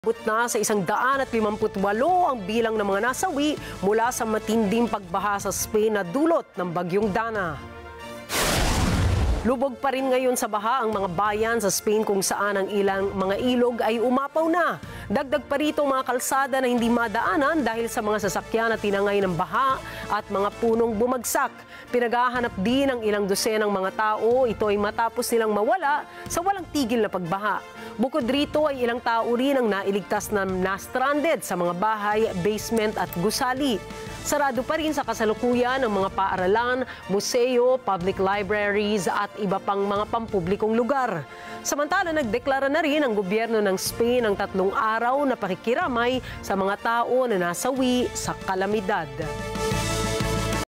Abot na sa 158 ang bilang ng mga nasawi mula sa matinding pagbaha sa Spain na dulot ng bagyong Dana. Lubog pa rin ngayon sa baha ang mga bayan sa Spain kung saan ang ilang mga ilog ay umapaw na. Dagdag pa rito mga kalsada na hindi madaanan dahil sa mga sasakyan na tinangay ng baha at mga punong bumagsak. Pinaghahanap din ng ilang dosenang mga tao, ito ay matapos nilang mawala sa walang tigil na pagbaha. Bukod rito ay ilang tao rin ang nailigtas na na-stranded sa mga bahay, basement at gusali. Sarado pa rin sa kasalukuyan ang mga paaralan, museo, public libraries at iba pang mga pampublikong lugar. Samantala, nagdeklara na rin ang gobyerno ng Spain ng 3 araw na pakikiramay sa mga tao na nasawi sa kalamidad.